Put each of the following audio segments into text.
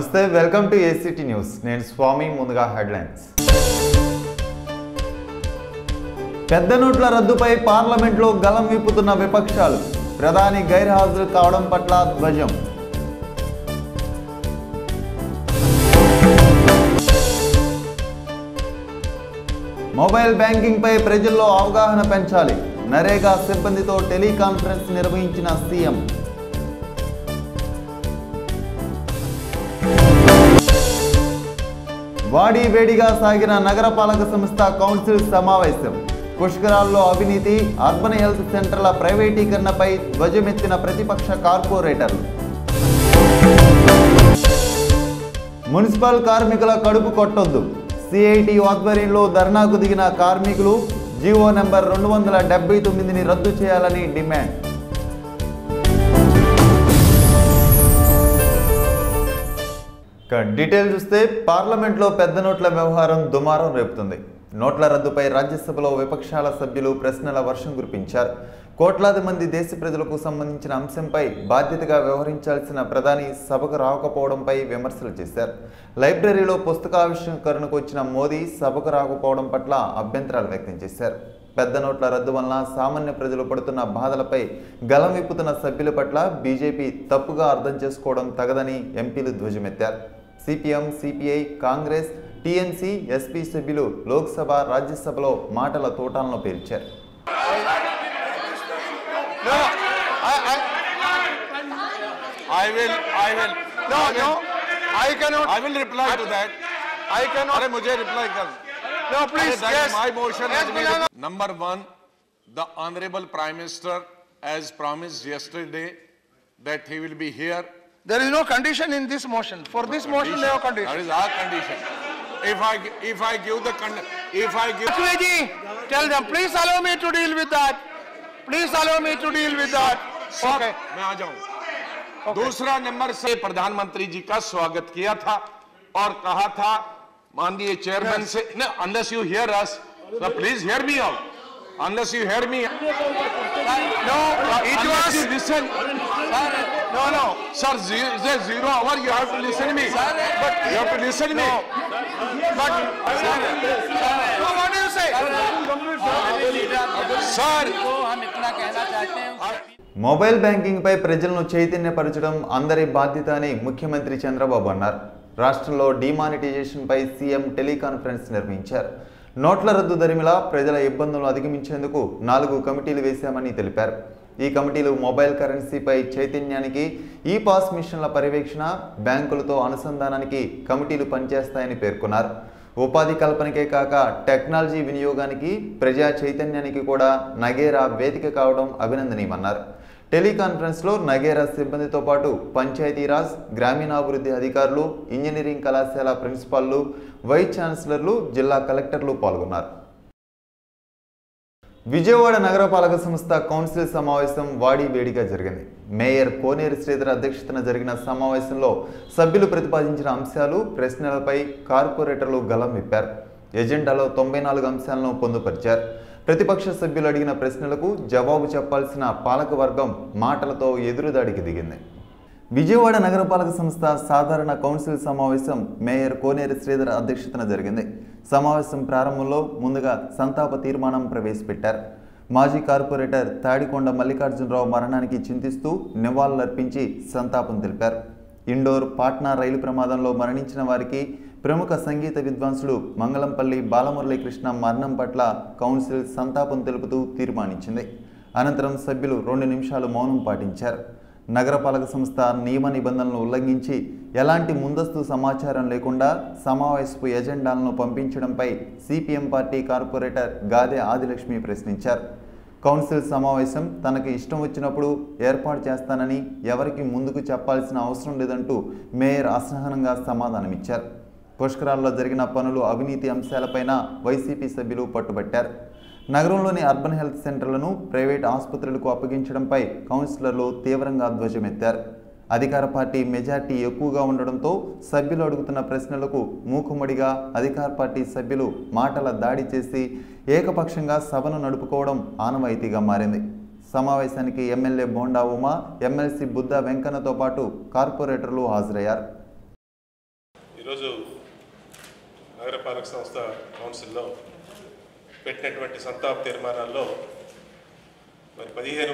నమస్తే welcome to ACT news నేను స్వామి ముందుగా హెడ్లైన్స్ పెద్ద నోట్ల రద్దుపై పార్లమెంట్లో గలం విప్పుతున్న విపక్షాలు ప్రధాని గైర్హాజరు కావడం పట్ల ధ్వజం మొబైల్ బ్యాంకింగ్ పై ప్రజల్లో అవగాహన పెంచాలి నరేగా సిబ్బందితో టెలికాన్ఫరెన్స్ నిర్వహించిన సీఎం వాడి వేడిగా సాగిన నగరపాలక సంస్థ కౌన్సిల్ సమావేశం పుష్కరాల్లో అవినీతి అర్బన్ హెల్త్ సెంటర్ల ప్రైవేటీకరణపై ధ్వజమెత్తిన ప్రతిపక్ష కార్పొరేటర్లు మున్సిపల్ కార్మికుల కడుపు కొట్టొద్దు సిఐటి ఆధ్వర్యంలో ధర్నాకు దిగిన కార్మికులు జీవో నెంబర్ 279ని రద్దు చేయాలని డిమాండ్ డీటెయిల్ చూస్తే పార్లమెంట్లో పెద్ద నోట్ల వ్యవహారం దుమారం రేపుతుంది నోట్ల రద్దుపై రాజ్యసభలో విపక్షాల సభ్యులు ప్రశ్నల వర్షం కురిపించారు కోట్లాది మంది దేశ ప్రజలకు సంబంధించిన అంశంపై బాధ్యతగా వ్యవహరించాల్సిన ప్రధాని సభకు రాకపోవడంపై విమర్శలు చేశారు లైబ్రరీలో పుస్తకావిష్కరణకు వచ్చిన మోదీ సభకు రాకపోవడం పట్ల అభ్యంతరాలు వ్యక్తం చేశారు పెద్ద నోట్ల రద్దు వలన సామాన్య ప్రజలు పడుతున్న బాధలపై గలం విప్పుతున్న సభ్యుల పట్ల బీజేపీ తప్పుగా అర్థం చేసుకోవడం తగదని ఎంపీలు ధ్వజమెత్తారు CPM CPI Congress TMC SP సభ్యులు లోక్సభ రాజ్యసభలో మాటల తోటాలను పేల్చారు No, please. Yes. My motion has been. Number one, the Honorable Prime Minister has promised yesterday that he will be here. There is no condition in this motion. For this motion, there is condition. That is our condition. If I give the Ji, tell them, please allow me to deal with that. Please allow me to deal with that. Okay. मैं आ जाऊँ. दूसरा number से प्रधानमंत्री जी का स्वागत किया था और कहा था माननीय चेयरमैन से no, unless you hear us, so please hear me out. Unless you hear me, no, it was you listen. No, Sir, zero hour. You have to listen to me. But you have to listen to me. But no, what do you say? Sir, हम इतना कहना चाहते हैं mobile banking పై ప్రజలను చైతన్యపరచడం అందరి బాధ్యత అని ముఖ్యమంత్రి చంద్రబాబు అన్నారు రాష్ట్రంలో డిమానిటైజేషన్ పై సీఎం టెలికాన్ఫరెన్స్ నిర్వహించారు నోట్ల రద్దు దరిమిలా ప్రజల ఇబ్బందులను అధిగమించేందుకు 4 కమిటీలు వేశామని తెలిపారు ఈ కమిటీలు మొబైల్ కరెన్సీపై చైతన్యానికి ఈ పాస్ మిషన్ల పర్యవేక్షణ బ్యాంకులతో అనుసంధానానికి కమిటీలు పనిచేస్తాయని పేర్కొన్నారు ఉపాధి కల్పనకే కాక టెక్నాలజీ వినియోగానికి ప్రజా చైతన్యానికి కూడా నగేరా వేదిక కావడం అభినందనీయమన్నారు టెలికాన్ఫరెన్స్లో నగేరా సిబ్బందితో పాటు పంచాయతీరాజ్ గ్రామీణాభివృద్ధి అధికారులు ఇంజనీరింగ్ కళాశాల ప్రిన్సిపాల్లు వైస్ ఛాన్సలర్లు జిల్లా కలెక్టర్లు పాల్గొన్నారు విజయవాడ నగరపాలక సంస్థ కౌన్సిల్ సమావేశం వాడి వేడిగా జరిగింది మేయర్ కోనేరు శ్రీధర్ అధ్యక్షతన జరిగిన సమావేశంలో సభ్యులు ప్రతిపాదించిన అంశాలు ప్రశ్నలపై కార్పొరేటర్లు గలం విప్పారు ఎజెండాలో 94 అంశాలను పొందుపరిచారు ప్రతిపక్ష సభ్యులు అడిగిన ప్రశ్నలకు జవాబు చెప్పాల్సిన పాలకవర్గం మాటలతో ఎదురుదాడికి దిగింది విజయవాడ నగరపాలక సంస్థ సాధారణ కౌన్సిల్ సమావేశం మేయర్ కోనేరు శ్రీధర్ అధ్యక్షతన జరిగింది సమావేశం ప్రారంభంలో ముందుగా సంతాప తీర్మానం ప్రవేశపెట్టారు మాజీ కార్పొరేటర్ తాడికొండ మల్లికార్జునరావు మరణానికి చింతిస్తూ నివాళులర్పించి సంతాపం తెలిపారు ఇండోర్ పాట్నా రైలు ప్రమాదంలో మరణించిన వారికి ప్రముఖ సంగీత విద్వాంసుడు మంగళంపల్లి బాలమురళీకృష్ణ మరణం పట్ల కౌన్సిల్ సంతాపం తెలుపుతూ తీర్మానించింది అనంతరం సభ్యులు 2 నిమిషాలు మౌనం పాటించారు నగరపాలక సంస్థ నియమ నిబంధనలను ఉల్లంఘించి ఎలాంటి ముందస్తు సమాచారం లేకుండా సమావేశపు ఎజెండాలను పంపించడంపై CPM party corporator Gade Adilakshmi ప్రశ్నించారు కౌన్సిల్ సమావేశం తనకు ఇష్టం వచ్చినప్పుడు ఏర్పాటు చేస్తానని ఎవరికి ముందుకు చెప్పాల్సిన అవసరం లేదంటూ మేయర్ అసహనంగా సమాధానమిచ్చారు పుష్కరాల్లో జరిగిన పనులు అవినీతి అంశాలపైన వైసీపీ సభ్యులు పట్టుబట్టారు నగరంలోని అర్బన్ హెల్త్ సెంటర్లను ప్రైవేట్ ఆసుపత్రులకు అప్పగించడంపై కౌన్సిలర్లు తీవ్రంగా ధ్వజమెత్తారు అధికార పార్టీ మెజార్టీ ఎక్కువగా ఉండడంతో సభ్యులు అడుగుతున్న ప్రశ్నలకు మూకుమ్మడిగా అధికార పార్టీ సభ్యులు మాటల దాడి చేసి ఏకపక్షంగా సభను నడుపుకోవడం ఆనవాయితీగా మారింది సమావేశానికి ఎమ్మెల్యే బోండా ఉమా ఎమ్మెల్సీ బుద్ధ వెంకన్నతో పాటు కార్పొరేటర్లు హాజరయ్యారు ఈరోజు నగరపాలక సంస్థ కౌన్సిల్లో పెట్టినటువంటి సంతాప తీర్మానాల్లో మరి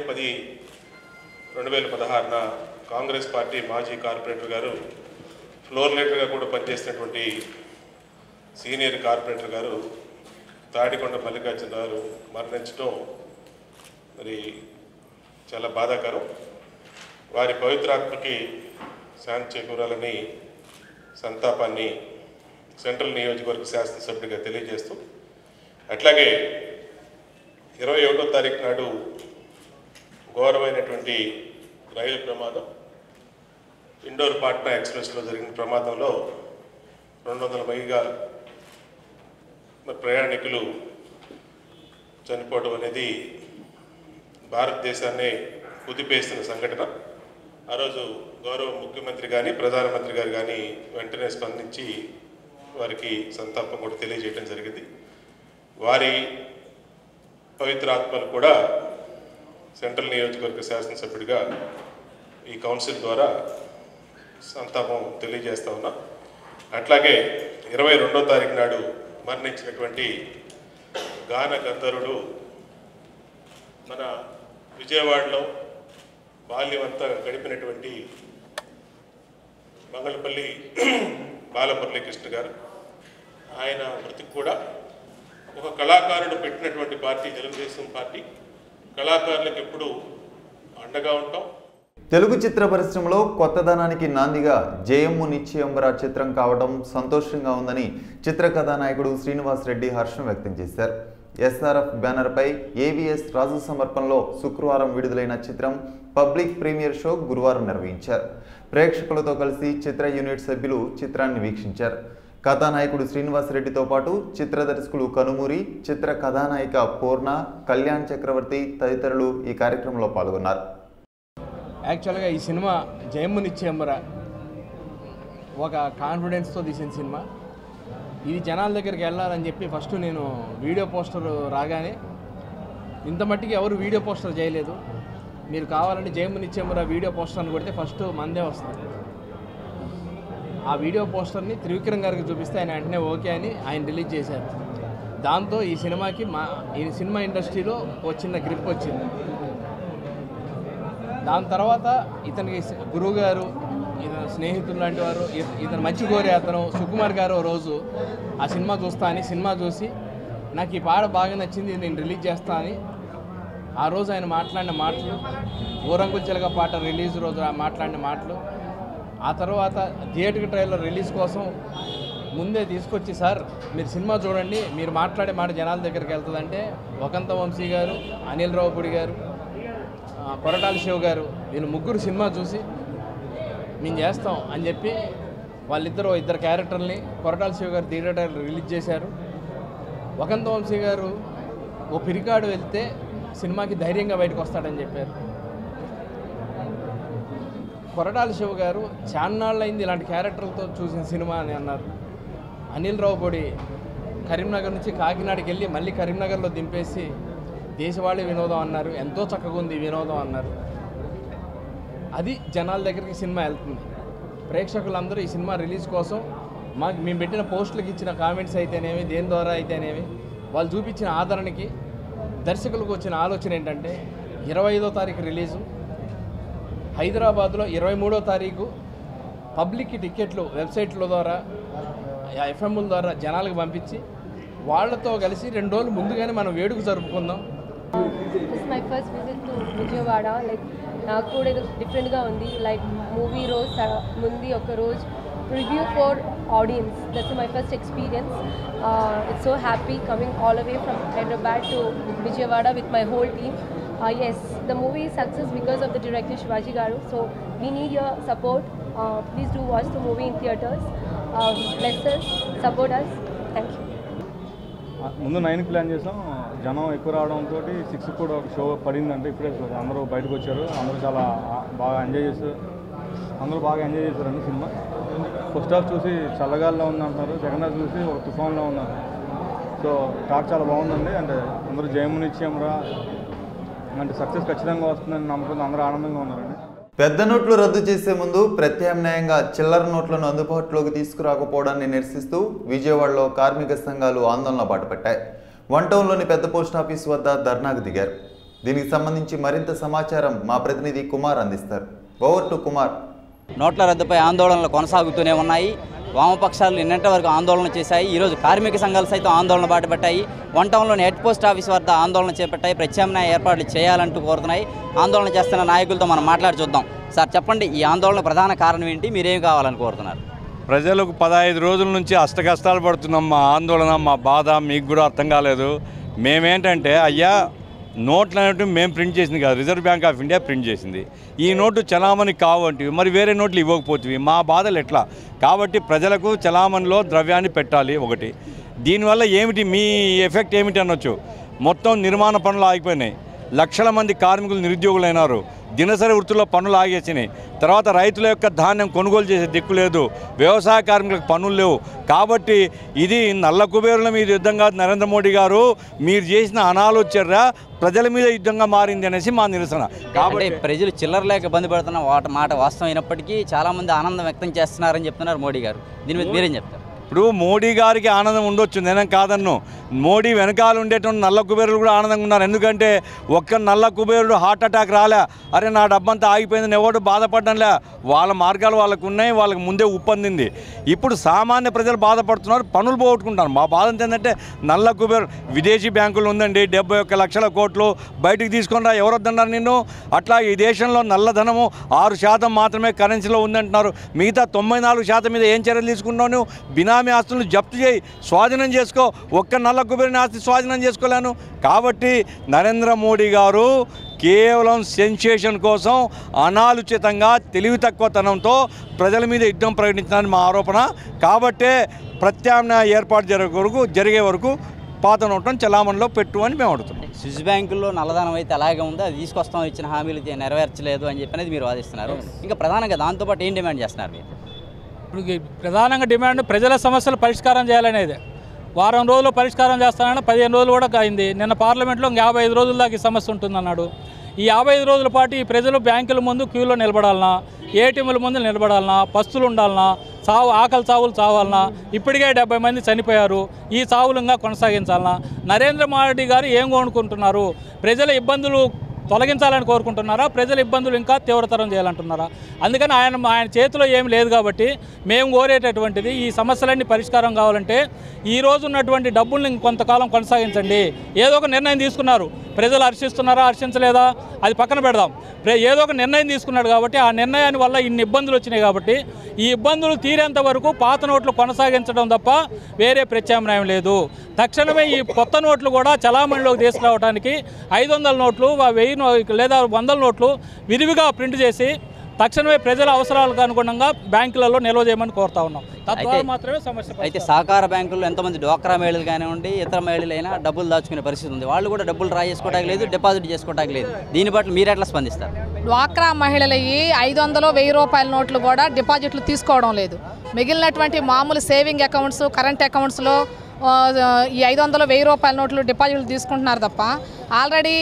15/10/2016న కాంగ్రెస్ పార్టీ మాజీ కార్పొరేటర్ గారు ఫ్లోర్ లీడర్గా కూడా పనిచేసినటువంటి సీనియర్ కార్పొరేటర్ గారు తాడికొండ మల్లికార్జున గారు మరణించడం మరి చాలా బాధాకరం. వారి పవిత్రాత్మకి శాంతి చేకూరాలని సంతాపాన్ని సెంట్రల్ నియోజకవర్గ శాసనసభ్యుడిగా తెలియజేస్తూ, అట్లాగే 21వ తారీఖు నాడు ఘోరమైనటువంటి రైలు ప్రమాదం ఇండోర్ పాట్నా ఎక్స్ప్రెస్లో జరిగిన ప్రమాదంలో 200 పైగా ప్రయాణికులు చనిపోవడం అనేది భారతదేశాన్ని కుదిపేస్తున్న సంఘటన. ఆ రోజు గౌరవ ముఖ్యమంత్రి కానీ ప్రధానమంత్రి గారు కానీ వెంటనే స్పందించి వారికి సంతాపం కూడా తెలియజేయడం జరిగింది. వారి పవిత్ర ఆత్మలు కూడా సెంట్రల్ నియోజకవర్గ శాసనసభ్యుడిగా ఈ కౌన్సిల్ ద్వారా సంతాపం తెలియజేస్తా ఉన్నా. అట్లాగే 22వ తారీఖు నాడు మరణించినటువంటి గాన గంధర్వుడు మన విజయవాడలో బాల్యమంతా గడిపినటువంటి మంగళపల్లి బాలమురళీకృష్ణ గారు, ఆయన మృతికి కూడా ఒక కళాకారుడు పెట్టినటువంటి పార్టీ తెలుగుదేశం పార్టీ. కళాకారులకు ఎప్పుడు అండగా ఉంటాం. తెలుగు చిత్ర పరిశ్రమలో కొత్తదనానికి నాందిగా జయమ్ము నిశ్చయంబర చిత్రం కావడం సంతోషంగా ఉందని చిత్ర కథానాయకుడు శ్రీనివాస్ రెడ్డి హర్షం వ్యక్తం చేశారు. ఎస్ఆర్ఎఫ్ బ్యానర్పై ఏవిఎస్ రాజు సమర్పణలో శుక్రవారం విడుదలైన చిత్రం పబ్లిక్ ప్రీమియర్ షో గురువారం నిర్వహించారు. ప్రేక్షకులతో కలిసి చిత్ర యూనిట్ సభ్యులు చిత్రాన్ని వీక్షించారు. కథానాయకుడు శ్రీనివాస్ రెడ్డితో పాటు చిత్ర దర్శకులు కనుమూరి, చిత్ర కథానాయిక పూర్ణ, కళ్యాణ్ చక్రవర్తి తదితరులు ఈ కార్యక్రమంలో పాల్గొన్నారు. యాక్చువల్గా ఈ సినిమా జయమ్ము నిశ్చయంబర ఒక కాన్ఫిడెన్స్తో తీసిన సినిమా. ఇది జనాల దగ్గరికి వెళ్ళాలని చెప్పి ఫస్ట్ నేను వీడియో పోస్టర్ రాగానే, ఇంత మట్టికి ఎవరు వీడియో పోస్టర్ చేయలేదు, మీరు కావాలంటే జయమ్ము నిశ్చయంబర వీడియో పోస్టర్ అని కొడితే ఫస్ట్ మందే వస్తుంది. ఆ వీడియో పోస్టర్ని త్రివిక్రమ్ గారికి చూపిస్తే ఆయన వెంటనే ఓకే అని ఆయన రిలీజ్ చేశారు. దాంతో ఈ సినిమాకి ఈ సినిమా ఇండస్ట్రీలో ఒక చిన్న గ్రిప్ వచ్చింది. దాని తర్వాత ఇతనికి గురువు గారు, ఇతని స్నేహితులు లాంటి వారు, ఇతను మంచి కోరే అతను సుకుమార్ గారు రోజు ఆ సినిమా చూస్తా అని సినిమా చూసి నాకు ఈ పాట బాగా నచ్చింది, నేను రిలీజ్ చేస్తా అని ఆ రోజు ఆయన మాట్లాడిన మాటలు, ఊరంగుల చిలక పాట రిలీజ్ రోజు మాట్లాడిన మాటలు, ఆ తర్వాత థియేటర్ ట్రైలర్ రిలీజ్ కోసం ముందే తీసుకొచ్చి, సార్ మీరు సినిమా చూడండి, మీరు మాట్లాడే మాట జనాల దగ్గరికి వెళ్తుందంటే వకంత వంశీ గారు, అనిల్ రావుపూడి గారు, కొరటాల శివ గారు వీళ్ళు ముగ్గురు సినిమా చూసి మేము చేస్తాం అని చెప్పి ఇద్దరు క్యారెక్టర్ని కొరటాల శివ గారు థియేటర్ ట్రైలర్ రిలీజ్ చేశారు. వకంత వంశీ గారు ఓ పిరికాడు వెళ్తే సినిమాకి ధైర్యంగా బయటకు వస్తాడని చెప్పారు. కొరటాల శివ గారు చాన్నాళ్ళైంది ఇలాంటి క్యారెక్టర్లతో చూసిన సినిమా అని అన్నారు. అనిల్ రావుపూడి కరీంనగర్ నుంచి కాకినాడకి వెళ్ళి మళ్ళీ కరీంనగర్లో దింపేసి దేశవాళీ వినోదం అన్నారు, ఎంతో చక్కగా ఉంది వినోదం అన్నారు. అది జనాల దగ్గరికి సినిమా వెళ్తుంది. ప్రేక్షకులందరూ ఈ సినిమా రిలీజ్ కోసం మేము పెట్టిన పోస్టులకు ఇచ్చిన కామెంట్స్ అయితేనేమి, దేని ద్వారా అయితేనేమి, వాళ్ళు చూపించిన ఆదరణకి దర్శకులకు వచ్చిన ఆలోచన ఏంటంటే 25వ తారీఖు రిలీజు, హైదరాబాద్లో 23వ తారీఖు పబ్లిక్కి టికెట్లు వెబ్సైట్ల ద్వారా, ఎఫ్ఎంల ద్వారా జనాలకు పంపించి వాళ్ళతో కలిసి 2 రోజులు ముందుగానే మనం వేడుక జరుపుకుందాం. This is my first visit to Vijayawada. Like నాకు కూడా ఇది డిఫరెంట్గా ఉంది. లైక్ మూవీ రోజు ముందు ఒక రోజు preview for audience. That's my first experience. It's so happy coming all the way from Hyderabad to Vijayawada with my whole team. Yes, the movie is success because of the director Shivaji Garu. So we need your support. Please do watch the movie in theaters. Bless us, support us. Thank you. ముందు 9కి plan చేసాం. జనం ఎక్కువ రావడంతో 6 కూడా ఒక show పడిందంటే ఇప్పుడే అందరూ బయటకు వచ్చారు. అందరూ చాలా బాగా ఎంజాయ్ చేశారండి సినిమా. ఫస్ట్ హాఫ్ చూసి చల్లగాల్లో ఉందంటున్నారు, సెకండ్ హాఫ్ చూసి ఒక తుఫాన్లో ఉన్నారు. సో టాక్ చాలా బాగుందండి. అంటే అందరూ జయమ్ము నిశ్చయంబర అంటే సక్సెస్ ఖచ్చితంగా వస్తుందని నమ్ముకుని అందరూ ఆనందంగా ఉన్నారండి. పెద్ద నోట్లు రద్దు చేసే ముందు ప్రత్యామ్నాయంగా చిల్లర నోట్లను అందుబాటులోకి తీసుకురాకపోవడాన్ని నిరసిస్తూ విజయవాడలో కార్మిక సంఘాలు ఆందోళన బాటపట్టాయి. వన్ టౌన్లోని పెద్ద పోస్టాఫీస్ వద్ద ధర్నాకు దిగారు. దీనికి సంబంధించి మరింత సమాచారం మా ప్రతినిధి కుమార్ అందిస్తారు. Over to Kumar. నోట్ల రద్దుపై ఆందోళనలు కొనసాగుతూనే ఉన్నాయి. వామపక్షాలు నిన్నటి వరకు ఆందోళన చేశాయి. ఈరోజు కార్మిక సంఘాలు సైతం ఆందోళన బాటపట్టాయి. వన్ టౌన్లోని హెడ్ పోస్ట్ ఆఫీస్ వద్ద ఆందోళన చేపట్టాయి. ప్రత్యామ్నాయ ఏర్పాట్లు చేయాలంటూ కోరుతున్నాయి. ఆందోళన చేస్తున్న నాయకులతో మనం మాట్లాడి చూద్దాం. సార్ చెప్పండి, ఈ ఆందోళన ప్రధాన కారణం ఏంటి? మీరేం కావాలని కోరుతున్నారు? ప్రజలకు 15 రోజుల నుంచి అష్టకష్టాలు పడుతున్నాం. మా ఆందోళన, మా బాధ మీకు కూడా అర్థం కాలేదు. మేమేంటంటే అయ్యా, నోట్లు అనేవి మేము ప్రింట్ చేసింది కాదు, reserve bank of India print చేసింది. ఈ నోటు చలామణి కావంటివి, మరి వేరే నోట్లు ఇవ్వకపోతుంది. మా బాధలు ఎట్లా? కాబట్టి ప్రజలకు చలామణిలో ద్రవ్యాన్ని పెట్టాలి. ఒకటి, దీనివల్ల ఏమిటి మీ ఎఫెక్ట్ ఏమిటి అనొచ్చు. మొత్తం నిర్మాణ పనులు ఆగిపోయినాయి. లక్షల మంది కార్మికులు నిరుద్యోగులైనారు. దినసరి వృత్తుల్లో పనులు ఆగేసినాయి. తర్వాత రైతుల యొక్క ధాన్యం కొనుగోలు చేసే దిక్కు లేదు. వ్యవసాయ కార్మికులకు పనులు లేవు. కాబట్టి ఇది నల్ల కుబేరుల మీద యుద్ధం కాదు నరేంద్ర మోడీ గారు. మీరు చేసిన అనాలోచన ప్రజల మీద యుద్ధంగా మారింది అనేసి మా నిరసన. కాబట్టి ప్రజలు చిల్లర లేక ఇబ్బంది పడుతున్న మాట వాస్తవం అయినప్పటికీ చాలామంది ఆనందం వ్యక్తం చేస్తున్నారని చెప్తున్నారు మోడీ గారు. దీని మీద మీరేం చెప్తారు? ఇప్పుడు మోడీ గారికి ఆనందం ఉండొచ్చు, నేను కాదన్ను. మోడీ వెనకాల ఉండేటువంటి నల్ల కుబేరులు కూడా ఆనందంగా ఉన్నారు. ఎందుకంటే ఒక్క నల్ల కుబేరుడు హార్ట్ అటాక్ రాలే, అరే నా డబ్బంతా ఆగిపోయిందని ఎవరు బాధపడడంలే. వాళ్ళ మార్గాలు వాళ్ళకు ఉన్నాయి, వాళ్ళకి ముందే ఉప్పందింది. ఇప్పుడు సామాన్య ప్రజలు బాధపడుతున్నారు, పనులు పోగొట్టుకుంటారు. మా బాధ ఏంటంటే నల్ల కుబేరు విదేశీ బ్యాంకులు ఉందండి, 71 లక్షల కోట్లు బయటికి తీసుకొని రా, ఎవరు వద్దన్నారు నిన్ను? అట్లా ఈ దేశంలో నల్లధనము 6% మాత్రమే కరెన్సీలో ఉందంటున్నారు. మిగతా 94% మీద ఏం చర్యలు తీసుకున్నావు నువ్వు? బినామీ ఆస్తులను జప్తు చేయి, స్వాధీనం చేసుకో. ఒక్క నల్ల కుబేరుని ఆస్తి స్వాధీనం చేసుకోలేను. కాబట్టి నరేంద్ర మోడీ గారు కేవలం సెన్సేషన్ కోసం అనాలోచితంగా తెలివి తక్కువతనంతో ప్రజల మీద యుద్ధం ప్రకటించడానికి మా ఆరోపణ. కాబట్టే ప్రత్యామ్నాయ ఏర్పాటు జరిగే వరకు పాత నోట్లను చలామణిలో పెట్టు అని మేము అడుగుతున్నాం. స్విస్ బ్యాంకుల్లో నల్లధనం అయితే అలాగే ఉంది, అది తీసుకొస్తాం, ఇచ్చిన హామీలు నెరవేర్చలేదు అని చెప్పి మీరు వాదిస్తున్నారు. ఇంకా ప్రధానంగా దాంతోపాటు ఏం డిమాండ్ చేస్తున్నారు మీరు? ఇప్పుడు ప్రధానంగా డిమాండ్ ప్రజల సమస్యలు పరిష్కారం చేయాలనేది. వారం రోజులు పరిష్కారం చేస్తానని 15 రోజులు కూడా అయింది. నిన్న పార్లమెంట్లో 55 రోజుల దాకా ఈ సమస్య ఉంటుందన్నాడు. ఈ 55 రోజుల పాటు ఈ ప్రజలు బ్యాంకుల ముందు క్యూలో నిలబడాలన్నా, ఏటీఎంల ముందు నిలబడాలన్నా, పస్తులు ఉండాలన్నా, ఆకలి చావులు చావాలన్నా, ఇప్పటికే 70 మంది చనిపోయారు, ఈ చావులుగా కొనసాగించాలన్నా, నరేంద్ర మోడీ గారు ఏం కోరుకుంటున్నారు? ప్రజల ఇబ్బందులు తొలగించాలని కోరుకుంటున్నారా? ప్రజల ఇబ్బందులు ఇంకా తీవ్రతరం చేయాలంటున్నారా? అందుకని ఆయన చేతిలో ఏం లేదు. కాబట్టి మేము కోరేటటువంటిది ఈ సమస్యలన్నీ పరిష్కారం కావాలంటే ఈ రోజు ఉన్నటువంటి డబ్బుల్ని కొంతకాలం కొనసాగించండి. ఏదో ఒక నిర్ణయం తీసుకున్నారు, ప్రజలు హర్షిస్తున్నారా హర్షించలేదా అది పక్కన పెడదాం. ఏదో ఒక నిర్ణయం తీసుకున్నాడు కాబట్టి ఆ నిర్ణయాన్ని వల్ల ఇన్ని ఇబ్బందులు వచ్చినాయి. కాబట్టి ఈ ఇబ్బందులు తీరేంత వరకు పాత నోట్లు కొనసాగించడం తప్ప వేరే ప్రత్యామ్నాయం లేదు. తక్షణమే ఈ కొత్త నోట్లు కూడా చలామణిలోకి తీసుకురావడానికి 500 నోట్లు, 1000 లేదా 100 నోట్లు విరివిగా ప్రింట్ చేసి తక్షణమే ప్రజల అవసరాలకు అనుగుణంగా బ్యాంకులలో నిల్వ చేయమని కోరుతా ఉన్నాం. తద్వారా మాత్రమే సమస్య. అయితే సహకార బ్యాంకుల్లో ఎంతమంది డ్వాక్రా మహిళలు కానివ్వండి, ఇతర మహిళలైనా డబ్బులు దాచుకునే పరిస్థితి ఉంది. వాళ్ళు కూడా డబ్బులు డ్రా చేసుకోవడానికి లేదు, డిపాజిట్ చేసుకోవడానికి లేదు. దీని పట్ల మీరు ఎట్లా స్పందిస్తారు? డ్వాక్రా మహిళలకి 500, 1000 రూపాయల నోట్లు కూడా డిపాజిట్లు తీసుకోవడం లేదు. మిగిలినటువంటి మామూలు సేవింగ్ అకౌంట్స్, కరెంట్ అకౌంట్స్లో ఈ 500, 1000 రూపాయల నోట్లు డిపాజిట్లు తీసుకుంటున్నారు తప్ప ఆల్రెడీ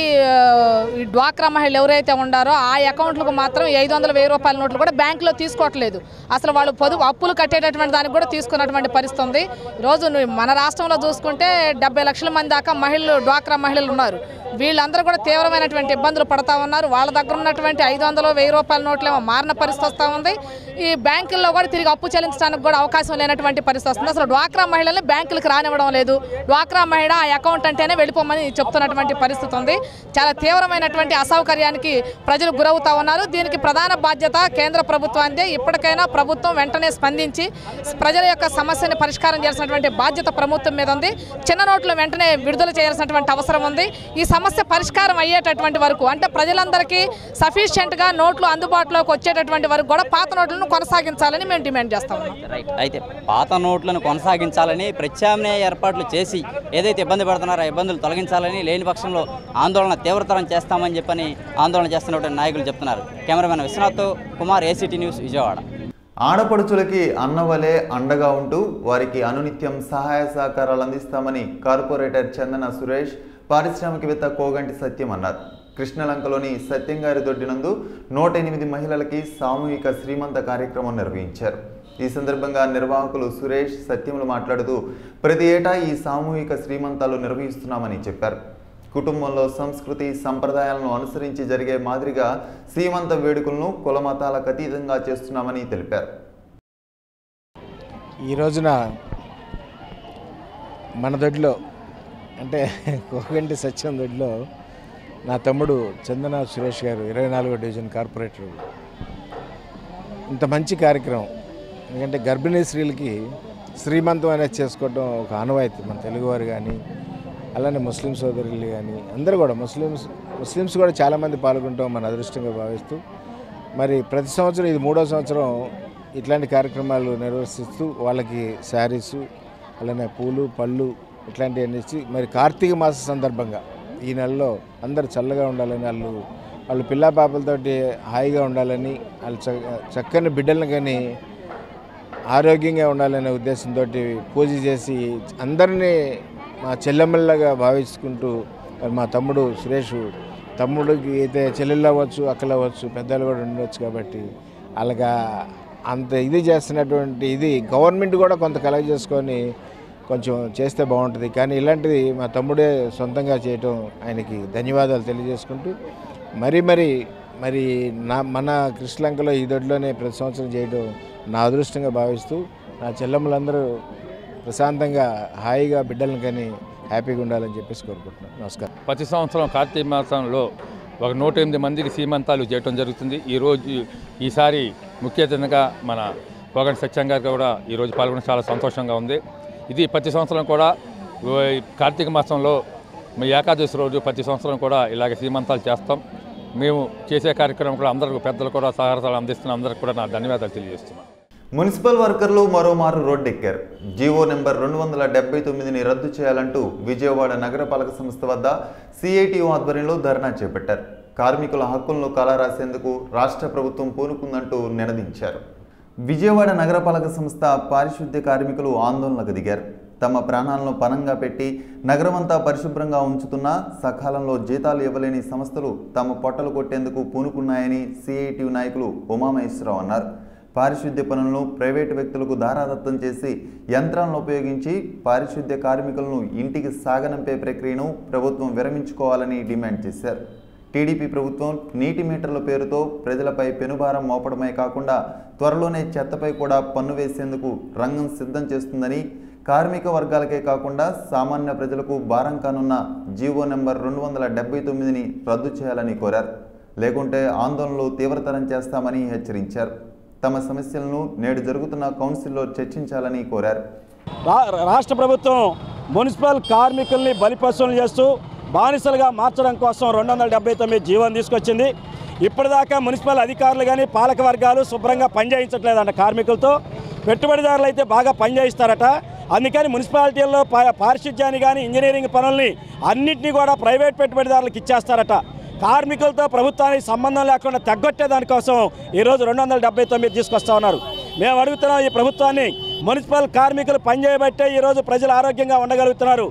ఈ డ్వాక్రా మహిళలు ఎవరైతే ఉండారో ఆ అకౌంట్లకు మాత్రం 500, 1000 రూపాయల నోట్లు కూడా బ్యాంకులో తీసుకోవట్లేదు. అసలు వాళ్ళు అప్పులు కట్టేటటువంటి దానికి కూడా తీసుకున్నటువంటి పరిస్థితి ఉంది. ఈరోజు మన రాష్ట్రంలో చూసుకుంటే 70 లక్షల మంది దాకా డ్వాక్రా మహిళలు ఉన్నారు. వీళ్ళందరూ కూడా తీవ్రమైనటువంటి ఇబ్బందులు పడతా ఉన్నారు. వాళ్ళ దగ్గర ఉన్నటువంటి 500, 1000 రూపాయల నోట్లు ఏమో మారిన పరిస్థితి వస్తూ ఉంది. ఈ బ్యాంకుల్లో కూడా తిరిగి అప్పు చెల్లించడానికి కూడా అవకాశం లేనటువంటి పరిస్థితి వస్తుంది. అసలు డ్వాక్రా మహిళల్ని బ్యాంకులకు రానివ్వడం లేదు. డ్వాక్రా మహిళ ఆ అకౌంట్ అంటేనే వెళ్ళిపోమని చెప్తున్నటువంటి పరిస్థితి ఉంది. చాలా తీవ్రమైనటువంటి అసౌకర్యానికి ప్రజలు గురవుతా ఉన్నారు. దీనికి ప్రధాన బాధ్యత కేంద్ర ప్రభుత్వానికి. ఇప్పటికైనా ప్రభుత్వం వెంటనే స్పందించి ప్రజల యొక్క సమస్యని పరిష్కారం చేయాల్సినటువంటి బాధ్యత ప్రభుత్వం మీద ఉంది. చిన్న నోట్లు వెంటనే విడుదల చేయాల్సినటువంటి అవసరం ఉంది. ఈ సమస్య పరిష్కారం అయ్యేటటువంటి వరకు, అంటే ప్రజలందరికీ సఫిషియెంట్గా నోట్లు అందుబాటులోకి వచ్చేటటువంటి వరకు కూడా పాత నోట్లను కొనసాగించాలని మేము డిమాండ్ చేస్తా ఉన్నాం. అయితే పాత నోట్లను కొనసాగించాలని ప్రత్యామ్నాయ ఏర్పాట్లు చేసి ఏదైతే ఇబ్బంది పడుతున్నారో ఆ ఇబ్బందులు తొలగించాలని, లేని పక్షంలో ఆందోళన తీవ్రతరం చేస్తామని చెప్పని ఆందోళన చేస్తున్నటువంటి నాయకులు చెప్తున్నారు. కెమెరామెన్ విశ్వనాథ్తో కుమార్, ఏసీటీ న్యూస్, విజయవాడ. ఆడపడుచులకి అన్నవలే అండగా ఉంటూ వారికి అనునిత్యం సహాయ సహకారాలు అందిస్తామని కార్పొరేటర్ చందన సురేష్, పారిశ్రామికవేత్త కోగంటి సత్యం అన్నారు. కృష్ణలంకలోని సత్యంగారి దొడ్డినందు 108 మహిళలకి సామూహిక శ్రీమంత కార్యక్రమం నిర్వహించారు. ఈ సందర్భంగా నిర్వాహకులు సురేష్, సత్యములు మాట్లాడుతూ ప్రతి ఏటా ఈ సామూహిక శ్రీమంతాలు నిర్వహిస్తున్నామని చెప్పారు. కుటుంబంలో సంస్కృతి సంప్రదాయాలను అనుసరించి జరిగే మాదిరిగా శ్రీమంత వేడుకలను కులమతాలకు అతీతంగా చేస్తున్నామని తెలిపారు. ఈ రోజున మన దొడ్లో అంటే కోగంటి సత్యం దొడ్లో నా తమ్ముడు చందన సురేష్ గారు 24వ డివిజన్ కార్పొరేటర్ ఇంత మంచి కార్యక్రమం. ఎందుకంటే గర్భిణీ స్త్రీలకి శ్రీమంతం అనేది చేసుకోవడం ఒక ఆనవాయితీ మన తెలుగువారు కానీ అలానే ముస్లిం సోదరులు కానీ అందరూ కూడా ముస్లిమ్స్ కూడా చాలామంది పాల్గొంటాం మన అదృష్టంగా భావిస్తూ మరి ప్రతి సంవత్సరం ఇది 3వ సంవత్సరం ఇట్లాంటి కార్యక్రమాలు నిర్వహిస్తూ వాళ్ళకి శారీసు అలానే పూలు పళ్ళు ఇట్లాంటివన్నీ ఇచ్చి మరి కార్తీక మాస సందర్భంగా ఈ నెలలో అందరూ చల్లగా ఉండాలని వాళ్ళు పిల్లా పాపలతోటి హాయిగా ఉండాలని వాళ్ళు చక్కని బిడ్డలను కానీ ఆరోగ్యంగా ఉండాలనే ఉద్దేశంతో పూజ చేసి అందరినీ మా చెల్లెమ్మలాగా భావించుకుంటూ మా తమ్ముడు సురేష్ తమ్ముడికి అయితే చెల్లెళ్ళు అవ్వచ్చు అక్కలు అవ్వచ్చు పెద్దలు కూడా ఉండవచ్చు కాబట్టి అలాగా అంత ఇది చేస్తున్నటువంటి ఇది గవర్నమెంట్ కూడా కొంత కలెక్ట్ చేసుకొని కొంచెం చేస్తే బాగుంటుంది. కానీ ఇలాంటిది మా తమ్ముడే సొంతంగా చేయటం ఆయనకి ధన్యవాదాలు తెలియజేసుకుంటూ మరి మన కృష్ణలంకలో ఈ దొడ్లోనే ప్రతి సంవత్సరం చేయడం నా అదృష్టంగా భావిస్తూ నా చెల్లెమ్మలందరూ ప్రశాంతంగా హాయిగా బిడ్డలను కానీ హ్యాపీగా ఉండాలని చెప్పేసి కోరుకుంటున్నాను. నమస్కారం. ప్రతి సంవత్సరం కార్తీక మాసంలో ఒక 108 మందికి సీమంతాలు చేయడం జరుగుతుంది. ఈసారి ముఖ్య అతిథిగా మన కోగంటి సత్యం గారు కూడా ఈరోజు పాల్గొనడం చాలా సంతోషంగా ఉంది. ఇది ప్రతి సంవత్సరం కూడా కార్తీక మాసంలో ఏకాదశి రోజు ప్రతి సంవత్సరం కూడా ఇలాగ సీమంతాలు చేస్తాం. మేము చేసే కార్యక్రమం కూడా అందరికీ పెద్దలు కూడా సహకారాలు అందిస్తున్న అందరికీ కూడా నా ధన్యవాదాలు తెలియజేస్తున్నాను. మున్సిపల్ వర్కర్లు మరోమారు రోడ్డెక్కారు. జీవో నెంబర్ 279ని రద్దు చేయాలంటూ విజయవాడ నగరపాలక సంస్థ వద్ద సిఐటియు ఆధ్వర్యంలో ధర్నా చేపట్టారు. కార్మికుల హక్కులను కాలరాసేందుకు రాష్ట్ర ప్రభుత్వం పూనుకుందంటూ నినదించారు. విజయవాడ నగరపాలక సంస్థ పారిశుద్ధ్య కార్మికులు ఆందోళనకు దిగారు. తమ ప్రాణాలను పణంగా పెట్టి నగరమంతా పరిశుభ్రంగా ఉంచుతున్నా సకాలంలో జీతాలు ఇవ్వలేని సంస్థలు తమ పొట్టలు కొట్టేందుకు పూనుకున్నాయని సిఐటియు నాయకులు ఉమామహేశ్వరరావు అన్నారు. పారిశుద్ధ్య పనులను ప్రైవేటు వ్యక్తులకు దారాదత్తం చేసి యంత్రాలను ఉపయోగించి పారిశుద్ధ్య కార్మికులను ఇంటికి సాగనంపే ప్రక్రియను ప్రభుత్వం విరమించుకోవాలని డిమాండ్ చేశారు. టీడీపీ ప్రభుత్వం నీటి మీటర్ల పేరుతో ప్రజలపై పెనుభారం మోపడమే కాకుండా త్వరలోనే చెత్తపై కూడా పన్ను వేసేందుకు రంగం సిద్ధం చేస్తుందని, కార్మిక వర్గాలకే కాకుండా సామాన్య ప్రజలకు భారం కానున్న జీవో నెంబర్ 279ని రద్దు చేయాలని కోరారు. లేకుంటే ఆందోళనలు తీవ్రతరం చేస్తామని హెచ్చరించారు. తమ సమస్యలను నేడు జరుగుతున్న కౌన్సిల్లో చర్చించాలని కోరారు. రాష్ట్ర ప్రభుత్వం మున్సిపల్ కార్మికుల్ని బలిపశువులు చేస్తూ బానిసలుగా మార్చడం కోసం 279 జీవోని తీసుకొచ్చింది. ఇప్పటిదాకా మున్సిపల్ అధికారులు కానీ పాలక వర్గాలు శుభ్రంగా పనిచేయించట్లేదంట. కార్మికులతో పెట్టుబడిదారులు అయితే బాగా పనిచేయిస్తారట. అందుకని మున్సిపాలిటీల్లో పారిశుధ్యాన్ని కానీ ఇంజనీరింగ్ పనుల్ని అన్నింటినీ కూడా ప్రైవేట్ పెట్టుబడిదారులకు ఇచ్చేస్తారట. కార్మికులతో ప్రభుత్వానికి సంబంధం లేకుండా తగ్గొట్టే దానికోసం ఈరోజు 279 తీసుకొస్తా ఉన్నారు. మేము అడుగుతున్నాం ఈ ప్రభుత్వాన్ని, మున్సిపల్ కార్మికులు పనిచేయబట్టే ఈరోజు ప్రజలు ఆరోగ్యంగా ఉండగలుగుతున్నారు.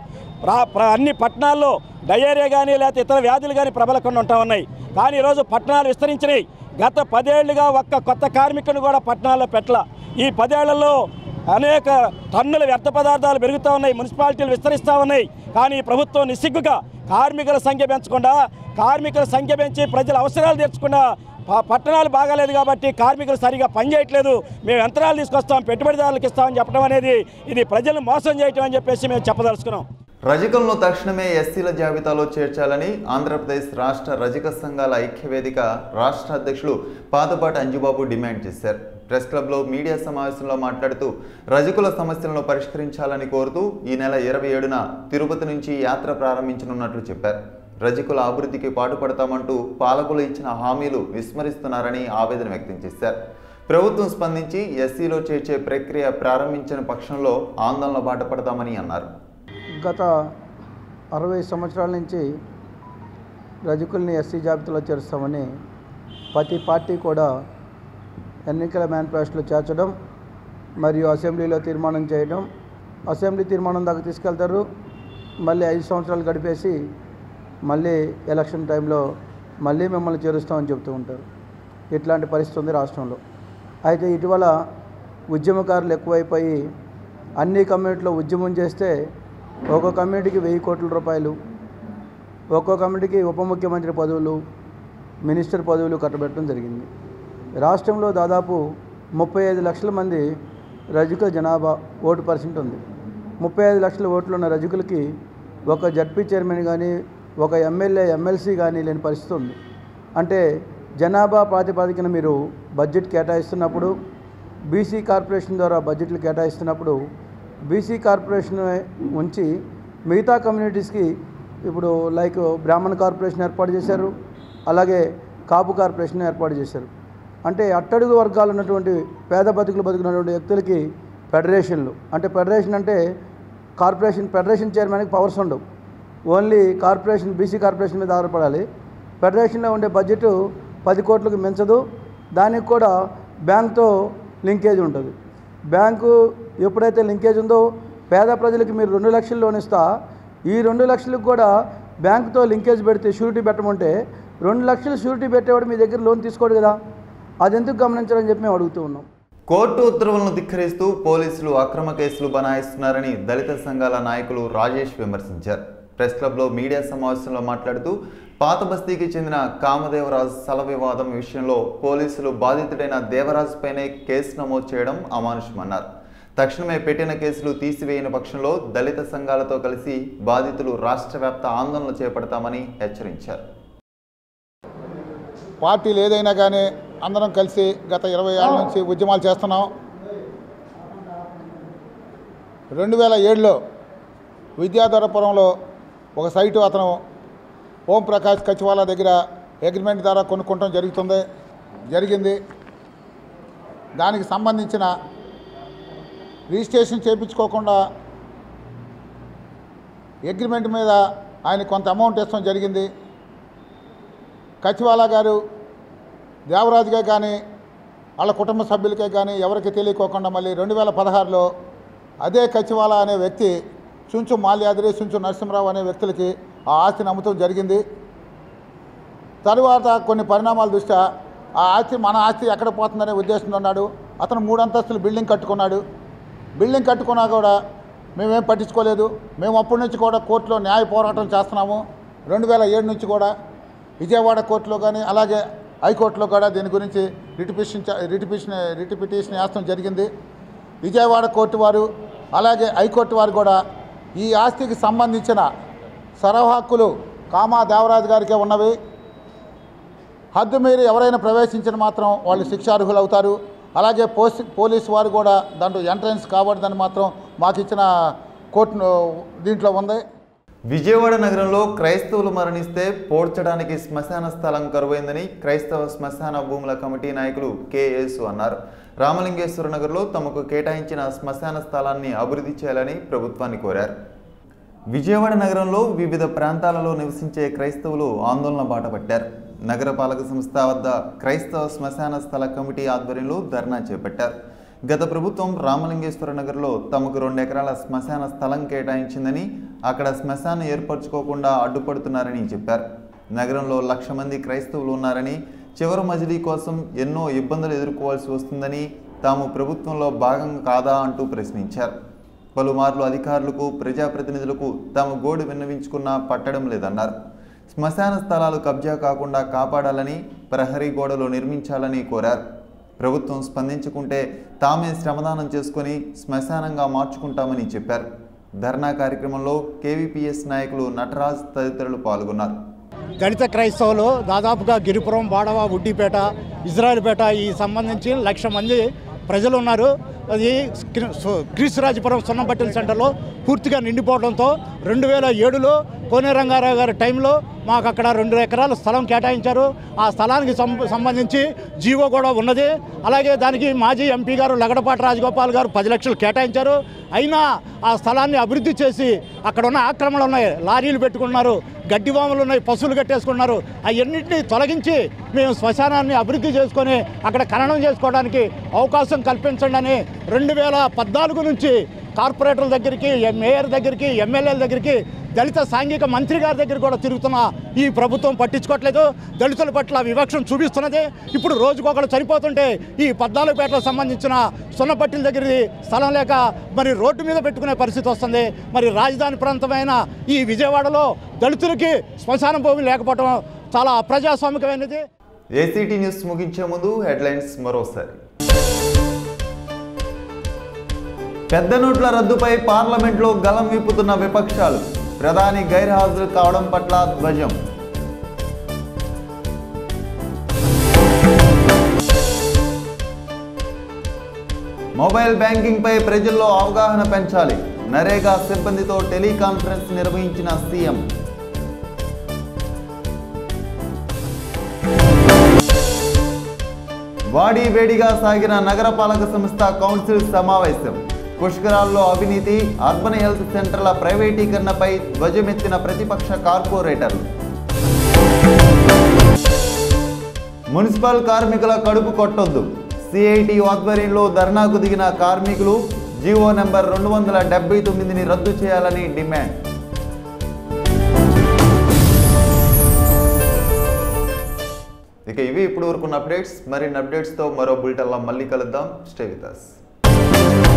అన్ని పట్టణాల్లో డయేరియా కానీ లేకపోతే ఇతర వ్యాధులు కానీ ప్రబలకుండా ఉంటా ఉన్నాయి. కానీ ఈరోజు పట్టణాలు విస్తరించినాయి. గత 10 ఏళ్లుగా ఒక్క కొత్త కార్మికుని కూడా పట్టణాల్లో పెట్టల. ఈ 10 ఏళ్లలో అనేక టన్నుల వ్యర్థ పదార్థాలు పెరుగుతూ ఉన్నాయి, మున్సిపాలిటీలు విస్తరిస్తూ ఉన్నాయి. కానీ ప్రభుత్వం నిస్సిగ్గుగా కార్మికుల సంఖ్య పెంచకుండా, కార్మికుల సంఖ్య పెంచి ప్రజల అవసరాలు తీర్చకుండా పట్టణాలు బాగాలేదు కాబట్టి కార్మికులు సరిగా పనిచేయట్లేదు, మేము యంత్రాలు తీసుకొస్తాం పెట్టుబడిదారులకు ఇస్తామని చెప్పడం అనేది ఇది ప్రజలను మోసం చేయటం అని చెప్పేసి మేము చెప్పదలుచుకున్నాం. రజకులను తక్షణమే ఎస్సీల జాబితాలో చేర్చాలని ఆంధ్రప్రదేశ్ రాష్ట్ర రజక సంఘాల ఐక్యవేదిక రాష్ట్ర అధ్యక్షులు పాతపాటి అంజుబాబు డిమాండ్ చేశారు. ప్రెస్ క్లబ్లో మీడియా సమావేశంలో మాట్లాడుతూ రజకుల సమస్యలను పరిష్కరించాలని కోరుతూ ఈ నెల 27న తిరుపతి నుంచి యాత్ర ప్రారంభించనున్నట్లు చెప్పారు. రజకుల అభివృద్ధికి పాటుపడతామంటూ పాలకులు ఇచ్చిన హామీలు విస్మరిస్తున్నారని ఆవేదన వ్యక్తం చేశారు. ప్రభుత్వం స్పందించి ఎస్సీలో చేర్చే ప్రక్రియ ప్రారంభించిన పక్షంలో ఆందోళన బాటపడతామని అన్నారు. గత 60 సంవత్సరాల నుంచి రజకుల్ని ఎస్సీ జాబితాలో చేరుస్తామని ప్రతి పార్టీ కూడా ఎన్నికల మేనిఫెస్టోలో చేర్చడం మరియు అసెంబ్లీలో తీర్మానం చేయడం, అసెంబ్లీ తీర్మానం దాకా తీసుకెళ్తారు, మళ్ళీ 5 సంవత్సరాలు గడిపేసి మళ్ళీ ఎలక్షన్ టైంలో మళ్ళీ మిమ్మల్ని చేరుస్తామని చెప్తూ ఉంటారు. ఇట్లాంటి పరిస్థితి ఉంది రాష్ట్రంలో. అయితే ఇటీవల ఉద్యమకారులు ఎక్కువైపోయి అన్ని కమ్యూనిటీలో ఉద్యమం చేస్తే ఒక్కో కమ్యూనిటీకి 1000 కోట్ల రూపాయలు, ఒక్కో కమ్యూనిటీకి ఉప ముఖ్యమంత్రి పదవులు, మినిస్టర్ పదవులు కట్టబెట్టడం జరిగింది. రాష్ట్రంలో దాదాపు 35 లక్షల మంది రజకుల జనాభా ఓటు పర్సెంట్ ఉంది. 35 లక్షల ఓట్లు ఉన్న రజకులకి ఒక జడ్పీ చైర్మన్ కానీ, ఒక ఎమ్మెల్యే ఎమ్మెల్సీ కానీ లేని పరిస్థితి ఉంది. అంటే జనాభా ప్రాతిపదికన మీరు బడ్జెట్ కేటాయిస్తున్నప్పుడు, బీసీ కార్పొరేషన్ ద్వారా బడ్జెట్లు కేటాయిస్తున్నప్పుడు బీసీ కార్పొరేషన్ ఉంచి మిగతా కమ్యూనిటీస్కి ఇప్పుడు లైక్ బ్రాహ్మణ కార్పొరేషన్ ఏర్పాటు చేశారు, అలాగే కాపు కార్పొరేషన్ ఏర్పాటు చేశారు. అంటే అట్టడుగు వర్గాలు ఉన్నటువంటి పేద బతుకున్నటువంటి వ్యక్తులకి ఫెడరేషన్లు, అంటే ఫెడరేషన్ అంటే ఫెడరేషన్ చైర్మన్కి పవర్స్ ఉండవు, ఓన్లీ కార్పొరేషన్ బీసీ కార్పొరేషన్ మీద ఆధారపడాలి. ఫెడరేషన్లో ఉండే బడ్జెట్ 10 కోట్లకు మించదు. దానికి కూడా బ్యాంక్తో లింకేజ్ ఉంటుంది. బ్యాంకు ఎప్పుడైతే లింకేజ్ ఉందో పేద ప్రజలకి మీరు 2 లక్షలు లోన్ ఇస్తా, ఈ 2 లక్షలకు కూడా బ్యాంకుతో లింకేజ్ పెడితే షూరిటీ పెట్టమంటే 2 లక్షలు షూరిటీ పెట్టేవాడు మీ దగ్గర లోన్ తీసుకోడు కదా, అది ఎందుకు గమనించాలని చెప్పి మేము అడుగుతూ ఉన్నాం. కోర్టు ఉత్తర్వులను ధిక్కరిస్తూ పోలీసులు అక్రమ కేసులు బనాయిస్తున్నారని దళిత సంఘాల నాయకులు రాజేష్ విమర్శించారు. ప్రెస్ క్లబ్లో మీడియా సమావేశంలో మాట్లాడుతూ పాత బస్తీకి చెందిన కామదేవరాజు స్థల వివాదం విషయంలో పోలీసులు బాధితుడైన దేవరాజుపైనే కేసు నమోదు చేయడం అమానుషమన్నారు. తక్షణమే పెట్టిన కేసులు తీసివేయని పక్షంలో దళిత సంఘాలతో కలిసి బాధితులు రాష్ట్రవ్యాప్త ఆందోళనలు చేపడతామని హెచ్చరించారు. పార్టీలు ఏదైనా కానీ అందరం కలిసి గత 20 ఏళ్ళ నుంచి ఉద్యమాలు చేస్తున్నాం. 2007లో విద్యాధరపురంలో ఒక సైటు అతను ఓం ప్రకాష్ కచ్చివాలా దగ్గర అగ్రిమెంట్ ద్వారా కొనుక్కోవడం జరిగింది. దానికి సంబంధించిన రిజిస్ట్రేషన్ చేయించుకోకుండా అగ్రిమెంట్ మీద ఆయన కొంత అమౌంట్ ఇవ్వడం జరిగింది. కచ్చివాలా గారు దేవరాజుగా కానీ వాళ్ళ కుటుంబ సభ్యులకే కానీ ఎవరికి తెలియకోకుండా మళ్ళీ 2016లో అదే కచ్చివాలా అనే వ్యక్తి చుంచు మాల్యాద్రి, చుంచు నరసింహరావు అనే వ్యక్తులకి ఆ ఆస్తిని అమ్ముతూ జరిగింది. తరువాత కొన్ని పరిణామాల దృష్ట్యా ఆ ఆస్తి మన ఆస్తి ఎక్కడ పోతుందనే ఉద్దేశంతో ఉన్నాడు. అతను 3 అంతస్తులు బిల్డింగ్ కట్టుకున్నాడు. బిల్డింగ్ కట్టుకున్నా కూడా మేమేం పట్టించుకోలేదు. మేము అప్పటి నుంచి కూడా కోర్టులో న్యాయ పోరాటం చేస్తున్నాము. 2007 నుంచి కూడా విజయవాడ కోర్టులో కానీ అలాగే హైకోర్టులో కూడా దీని గురించి రిట్ పిటిషన్ వేస్తాం జరిగింది. విజయవాడ కోర్టు వారు అలాగే హైకోర్టు వారు కూడా ఈ ఆస్తికి సంబంధించిన సర్వ హక్కులు కామా దేవరాజు గారికే ఉన్నవి. హద్దు మీరి ఎవరైనా ప్రవేశించిన మాత్రం వాళ్ళు శిక్షార్హులు అవుతారు. అలాగే పోలీసు వారు కూడా దాంట్లో ఎంట్రన్స్ కాబడదని మాత్రం మాకు ఇచ్చిన కోర్టు దీంట్లో ఉంది. విజయవాడ నగరంలో క్రైస్తవులు మరణిస్తే పోడ్చడానికి శ్మశాన స్థలం కరువైందని క్రైస్తవ శ్మశాన భూముల కమిటీ నాయకులు కెఎస్ అన్నారు. రామలింగేశ్వర నగర్లో తమకు కేటాయించిన శ్మశాన స్థలాన్ని అభివృద్ధి చేయాలని ప్రభుత్వాన్ని కోరారు. విజయవాడ నగరంలో వివిధ ప్రాంతాలలో నివసించే క్రైస్తవులు ఆందోళన బాట పట్టారు. నగరపాలక సంస్థ వద్ద క్రైస్తవ శ్మశాన స్థల కమిటీ ఆధ్వర్యంలో ధర్నా చేపట్టారు. గత ప్రభుత్వం రామలింగేశ్వర నగర్లో తమకు 2 ఎకరాల శ్మశాన స్థలం కేటాయించిందని, అక్కడ శ్మశానం ఏర్పరచుకోకుండా అడ్డుపడుతున్నారని చెప్పారు. నగరంలో 1,00,000 మంది క్రైస్తవులు ఉన్నారని, చివరి మజిలీ కోసం ఎన్నో ఇబ్బందులు ఎదుర్కోవాల్సి వస్తుందని, తాము ప్రభుత్వంలో భాగం కాదా అంటూ ప్రశ్నించారు. పలుమార్లు అధికారులకు, ప్రజాప్రతినిధులకు తమ గోడు విన్నవించుకున్నా పట్టడం లేదన్నారు. శ్మశాన స్థలాలు కబ్జా కాకుండా కాపాడాలని, ప్రహరీ గోడలు నిర్మించాలని కోరారు. ప్రభుత్వం స్పందించుకుంటే తామే శ్రమదానం చేసుకుని శ్మశానంగా మార్చుకుంటామని చెప్పారు. ధర్నా కార్యక్రమంలో కేవీపీఎస్ నాయకులు నటరాజ్ తదితరులు పాల్గొన్నారు. దళిత క్రైస్తవులు దాదాపుగా గిరిపురం, బాడవ, ఉడ్డిపేట, ఇజ్రాయిల్పేట ఈ సంబంధించి 1,00,000 మంది ప్రజలు ఉన్నారు. అది క్రీస్తురాజపురం సున్నంబట్టెల సెంటర్లో పూర్తిగా నిండిపోవడంతో 2007లో కోనే రంగారావు గారి టైంలో మాకు అక్కడ 2 ఎకరాల స్థలం కేటాయించారు. ఆ స్థలానికి సంబంధించి జీవో కూడా ఉన్నది. అలాగే దానికి మాజీ ఎంపీ గారు లగడపాటి రాజగోపాల్ గారు 10 లక్షలు కేటాయించారు. అయినా ఆ స్థలాన్ని అభివృద్ధి చేసి అక్కడ ఉన్న ఆక్రమణలు ఉన్నాయి, లారీలు పెట్టుకున్నారు, గడ్డి వాములు ఉన్నాయి, పశువులు కట్టేసుకున్నారు. అవన్నింటినీ తొలగించి మేము శ్మశానాన్ని అభివృద్ధి చేసుకొని అక్కడ ఖననం చేసుకోవడానికి అవకాశం కల్పించండి అని 2014 నుంచి కార్పొరేటర్ల దగ్గరికి, మేయర్ దగ్గరికి, ఎమ్మెల్యేల దగ్గరికి దళిత సాంఘిక మంత్రి గారి దగ్గర కూడా తిరుగుతున్న ఈ ప్రభుత్వం పట్టించుకోవట్లేదు. దళితుల పట్ల వివక్షను చూపిస్తున్నది. ఇప్పుడు రోజుకొకరు చనిపోతుంటే ఈ 14 పేటలకు సంబంధించిన సున్నపట్టిల దగ్గర స్థలం లేక మరి రోడ్డు మీద పెట్టుకునే పరిస్థితి వస్తుంది. మరి రాజధాని ప్రాంతమైన ఈ విజయవాడలో దళితులకి శ్మశాన భూమి లేకపోవడం చాలా అప్రజాస్వామికమైనది. ఏసీటీ న్యూస్ ముగించే ముందు హెడ్లైన్స్ మరోసారి. పెద్ద నోట్ల రద్దుపై పార్లమెంట్లో గలం విప్పుతున్న విపక్షాలు. ప్రధాని గైర్హాజరు కావడం పట్ల ధ్వజం. మొబైల్ బ్యాంకింగ్ పై ప్రజల్లో అవగాహన పెంచాలి. నరేగా సిబ్బందితో టెలికాన్ఫరెన్స్ నిర్వహించిన సీఎం. వాడి వేడిగా సాగిన నగరపాలక సంస్థ కౌన్సిల్ సమావేశం. పుష్కరాల్లో అవినీతి, అర్బన్ హెల్త్ సెంటర్ల ప్రైవేటీకరణపై ధ్వజమెత్తిన ప్రతిపక్ష కార్పొరేటర్లు. మున్సిపల్ కార్మికుల కడుపు కొట్టొద్దు. సిఐటి ఆధ్వర్యంలో ధర్నాకు దిగిన కార్మికులు జీవో నెంబర్ 279ని రద్దు చేయాలని డిమాండ్. ఇక ఇవి ఇప్పుడు వరకున్న అప్డేట్స్. మరిన్ని అప్డేట్స్తో మరో బులెటిన్లో మళ్ళీ కలుద్దాం. Stay with us.